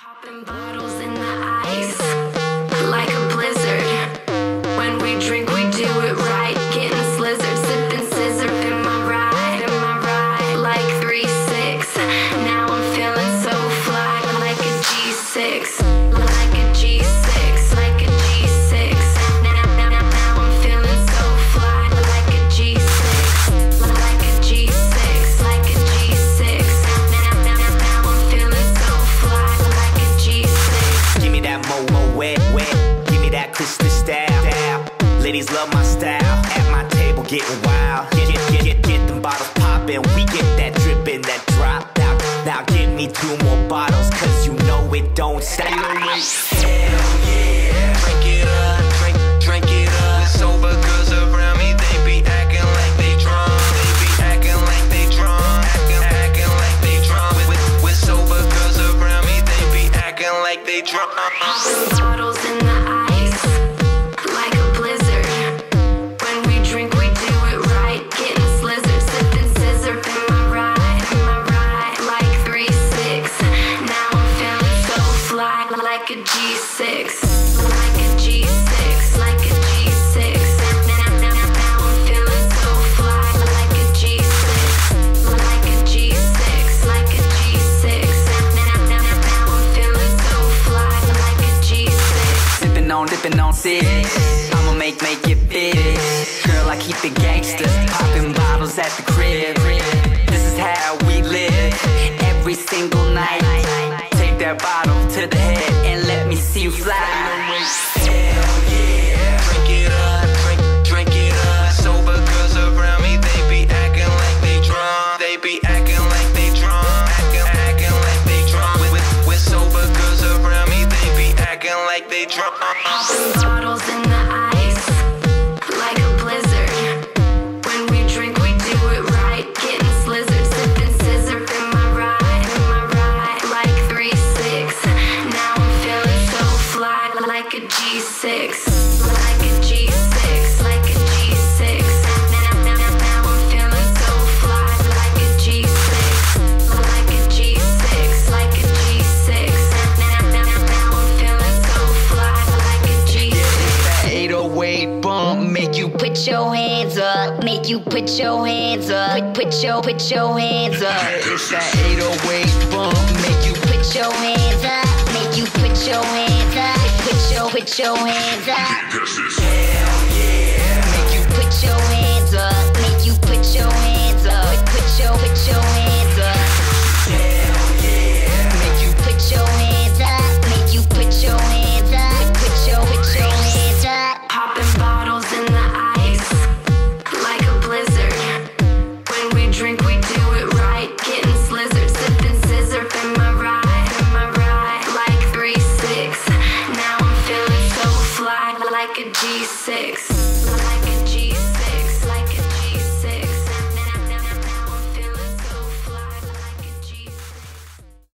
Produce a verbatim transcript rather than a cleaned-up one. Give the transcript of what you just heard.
Popping bottles in the ice, like a blizzard. When we drink, we do it right. Getting slizzard, sipping scissor. Am I right? Am I right? Like three six. Now I'm feeling so fly, like a G six, like a G six, like a G six. Now, now, now, now I'm feeling so fly, like a G six, like a G six, like a G six. Now, now, now, now I'm feeling so fly, like a G six. Give me that mo-mo wet, wet. Give me that crystal style. Ladies love my style. At my table getting wild. Get, get, get, get, get them bottles poppin'. We get that drippin', that drop out. Now give me two more bottles, cause you know it don't stop. Hell yeah. Drink it up, drink, drink it up. Sober girls around me, they be acting like they drunk. They be acting like they drunk. Acting, acting like they drunk. With, with sober girls around me, they be acting like they drunk. Popping bottles in the ice, like a blizzard. When we drink, we do it right. Getting slizzard, sipping scissor. Am I right? Am I right? Like three six. Now I'm feeling so fly, like a G six, like a G six, like a G six. Now, now, now, now I'm feeling so fly, like a G six, like a G six, like a G six. Now, now, now, now I'm feeling so fly, like a G six. Sippin' on, dippin' on six. I'ma make, make it big. Girl, I keep it gangsters. Poppin' bottles at the crib. This is how we live. Every single night. Take that bottle to the head and let me see you fly. Hell yeah. Drink it up, drink, drink it up. Sober girls around me, they be acting like they drunk. They be acting like they drunk. Acting, acting like they drunk. With, with sober girls around me, they be acting like they drunk. Popping bottles in the ice, like a blizzard. When we drink, we do it right. Getting slizzard, sipping scissor. Am I right? Am I right? Like three six. Now I'm feeling so fly, like a G six, like a G six, like a G six. Now, now, now, now I'm feeling so fly, like a G six, like a G six, like a G six. Now, now, now, now I'm feeling so fly, like a G six. eight oh eight bump make you Put your hands up, make you put your hands up. Put, put your, put your hands up. It's that eight oh eight bump make you Put your hands up, make you put your hands up. Put your, put your hands up. Hell yeah. make you Put your hands up, make you put your hands up. Put, put your, put your hands